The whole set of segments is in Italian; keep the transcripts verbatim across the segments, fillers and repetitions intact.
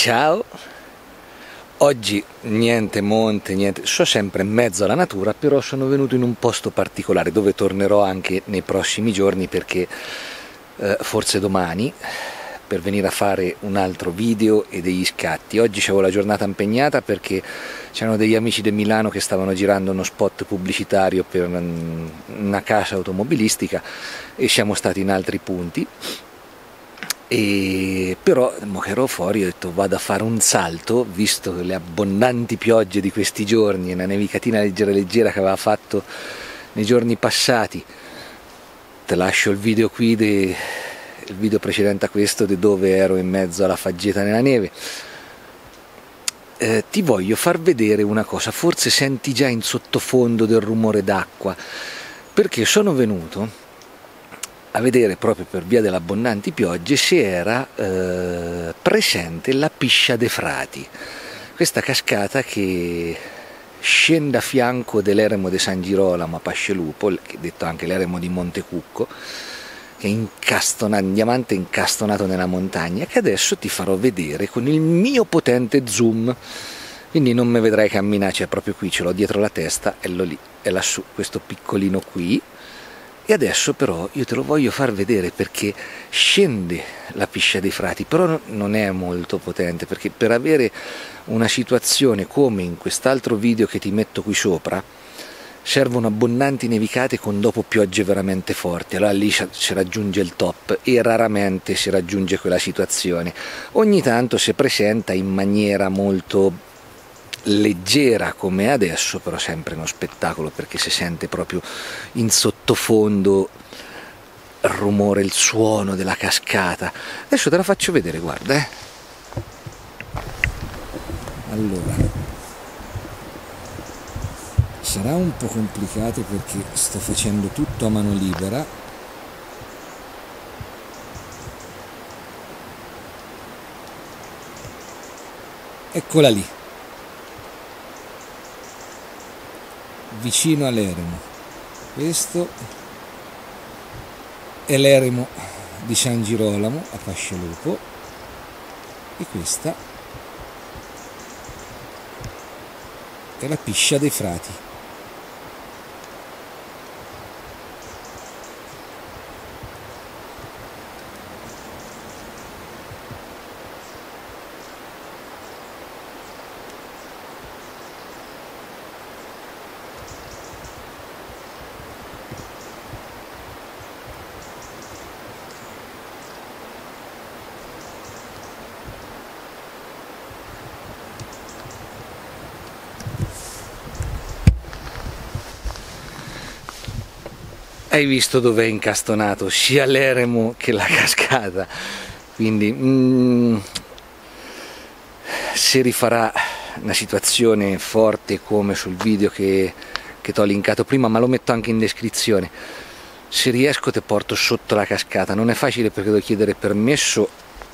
Ciao, oggi niente monte, niente, sono sempre in mezzo alla natura, però sono venuto in un posto particolare dove tornerò anche nei prossimi giorni perché eh, forse domani per venire a fare un altro video e degli scatti. Oggi c'avevo la giornata impegnata perché c'erano degli amici di Milano che stavano girando uno spot pubblicitario per una casa automobilistica e siamo stati in altri punti. E però mo che ero fuori ho detto vado a fare un salto, visto le abbondanti piogge di questi giorni e una nevicatina leggera leggera che aveva fatto nei giorni passati. Te lascio il video qui, de, il video precedente a questo, di dove ero in mezzo alla faggeta nella neve. Eh, ti voglio far vedere una cosa, forse senti già in sottofondo del rumore d'acqua, perché sono venuto a vedere proprio per via delle abbondanti piogge se era eh, presente la Piscia dei Frati, questa cascata che scende a fianco dell'eremo di San Girolamo a Pascelupo, che è detto anche l'eremo di Montecucco, che è incastonato, in diamante incastonato nella montagna, che adesso ti farò vedere con il mio potente zoom, quindi non mi vedrai camminare, cioè proprio qui ce l'ho dietro la testa, è lì, è lassù, questo piccolino qui. E adesso però io te lo voglio far vedere perché scende la Piscia dei Frati, però non è molto potente, perché per avere una situazione come in quest'altro video che ti metto qui sopra servono abbondanti nevicate con dopo piogge veramente forti, allora lì si raggiunge il top e raramente si raggiunge quella situazione. Ogni tanto si presenta in maniera molto leggera come adesso, però sempre uno spettacolo perché si sente proprio in sottofondo il rumore, il suono della cascata. Adesso te la faccio vedere, guarda eh. Allora, sarà un po' complicato perché sto facendo tutto a mano libera. Eccola lì, vicino all'eremo. Questo è l'eremo di San Girolamo a Pascelupo e questa è la Piscia dei Frati. Hai visto dove è incastonato sia l'eremo che la cascata, quindi mm, si rifarà una situazione forte come sul video che, che ti ho linkato prima, ma lo metto anche in descrizione. Se riesco te porto sotto la cascata, non è facile perché devo chiedere permesso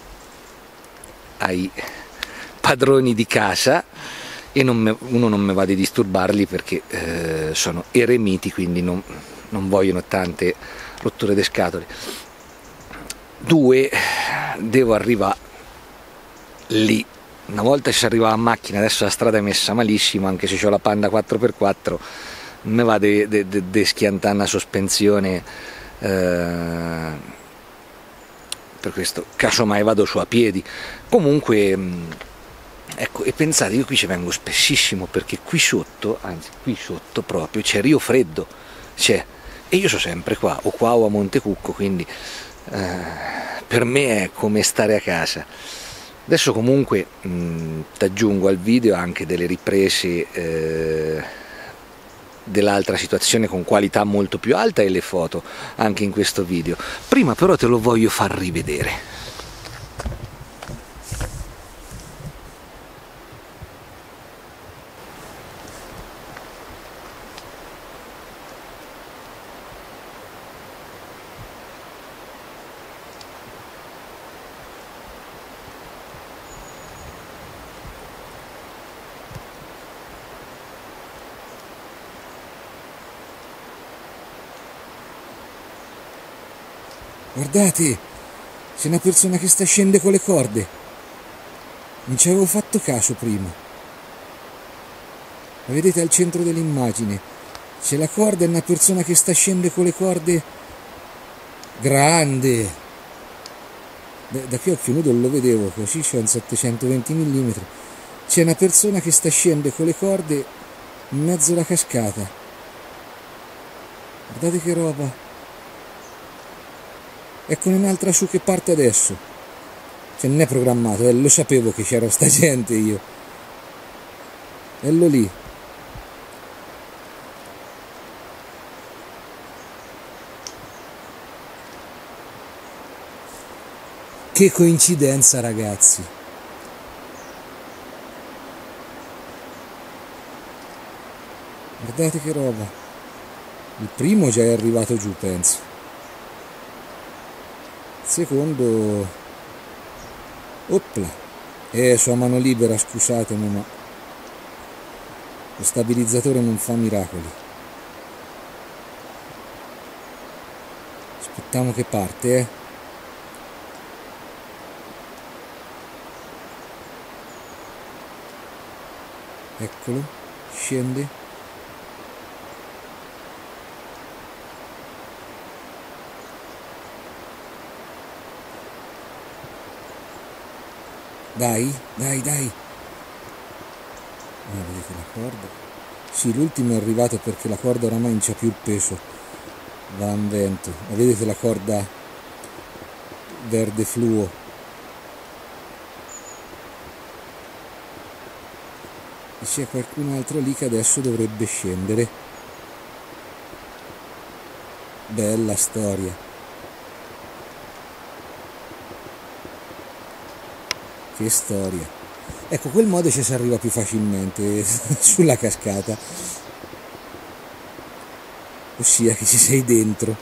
ai padroni di casa e non me, uno non mi va di disturbarli perché eh, sono eremiti, quindi non non vogliono tante rotture di scatole. Due, devo arrivare lì. Una volta si arrivava a macchina, adesso la strada è messa malissimo, anche se ho la Panda quattro per quattro, mi va di schiantare una sospensione, eh, per questo casomai vado su a piedi. Comunque, ecco, e pensate, io qui ci vengo spessissimo perché qui sotto, anzi qui sotto proprio, c'è Rio Freddo, c'è. E io sono sempre qua, o qua o a Montecucco, quindi eh, per me è come stare a casa. Adesso comunque ti aggiungo al video anche delle riprese eh, dell'altra situazione con qualità molto più alta e le foto anche in questo video. Prima però te lo voglio far rivedere. Guardate, c'è una persona che sta scendendo con le corde. Non ci avevo fatto caso prima. La vedete al centro dell'immagine? C'è la corda e una persona che sta scendendo con le corde. Grande! Da, da qui a occhio nudo non lo vedevo, così c'è un settecentoventi millimetri. C'è una persona che sta scendendo con le corde in mezzo alla cascata. Guardate che roba. Eccone un'altra su che parte adesso. Cioè non è programmato, eh, lo sapevo che c'era sta gente io. Ello lì. Che coincidenza, ragazzi. Guardate che roba. Il primo già è arrivato giù, penso. Il secondo... Opla. Eh, so a mano libera, scusatemi, ma lo stabilizzatore non fa miracoli. Aspettiamo che parte, eh. Eccolo, scende. Dai, dai, dai. Ah, vedete la corda? Sì, l'ultimo è arrivato perché la corda oramai non c'ha più il peso. Va in vento. Ma vedete la corda verde fluo? E c'è qualcun altro lì che adesso dovrebbe scendere. Bella storia. Che storia. Ecco, quel modo ci si arriva più facilmente sulla cascata. Ossia che ci sei dentro.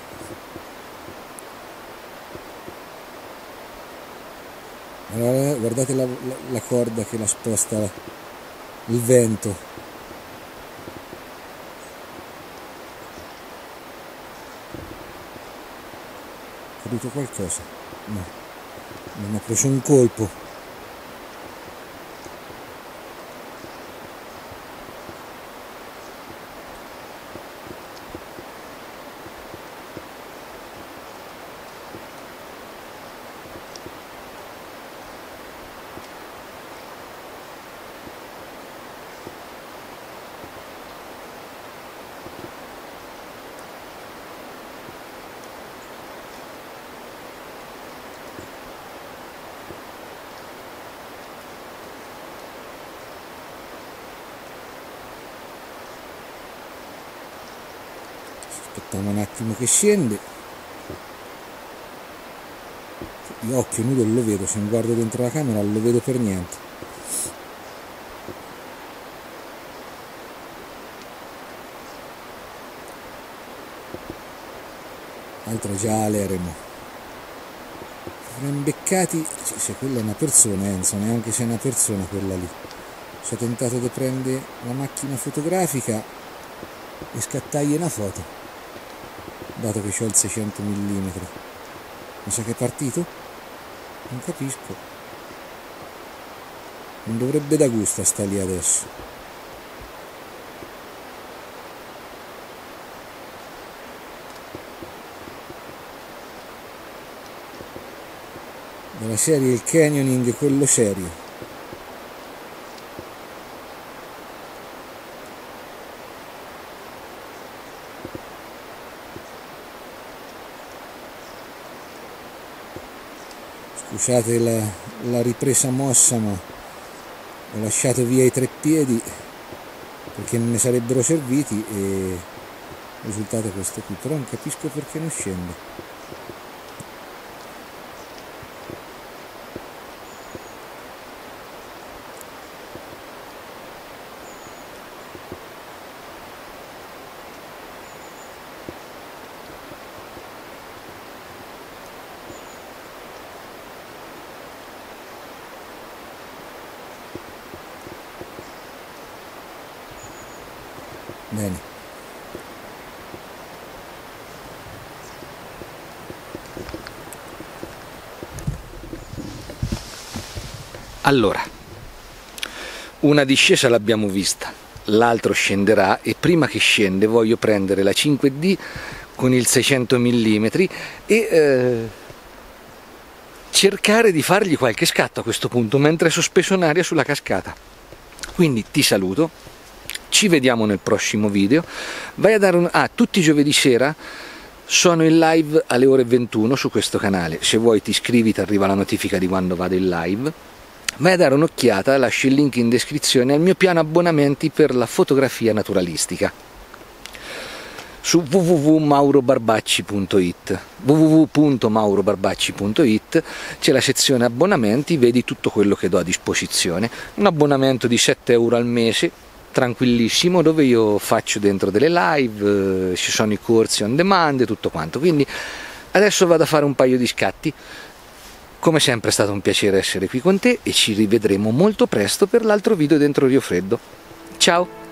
Allora, guardate la, la, la corda che la sposta il vento. È caduto qualcosa? No, non ho preso un colpo. Aspettiamo un attimo che scende. Io occhio nudo non lo vedo, se mi guardo dentro la camera non lo vedo per niente. Altro già l'eremo. Imbeccati, se quella è una persona, eh, non so neanche se è una persona quella lì. Ci ho tentato di prendere la macchina fotografica e scattargli una foto. Dato che ho il seicento millimetri. Mi sa che è partito? Non capisco. Non dovrebbe da gusto a sta lì adesso. Della serie il canyoning, quello serio. Scusate la, la ripresa mossa, ma ho lasciato via i tre piedi perché non ne sarebbero serviti e il risultato è questo qui. Però non capisco perché non scende. Bene. Allora, una discesa l'abbiamo vista, l'altro scenderà e prima che scende voglio prendere la cinque D con il seicento millimetri e eh, cercare di fargli qualche scatto a questo punto mentre è sospeso in aria sulla cascata. Quindi ti saluto, ci vediamo nel prossimo video. Vai a dare un... Ah, tutti i giovedì sera sono in live alle ore ventuno su questo canale, se vuoi ti iscrivi, ti arriva la notifica di quando vado in live. Vai a dare un'occhiata, lascio il link in descrizione al mio piano abbonamenti per la fotografia naturalistica su w w w punto mauro barbacci punto it. w w w punto mauro barbacci punto it c'è la sezione abbonamenti, vedi tutto quello che do a disposizione. Un abbonamento di sette euro al mese, tranquillissimo, dove io faccio dentro delle live, eh, ci sono i corsi on demand e tutto quanto. Quindi adesso vado a fare un paio di scatti. Come sempre è stato un piacere essere qui con te e ci rivedremo molto presto per l'altro video dentro Rio Freddo. Ciao!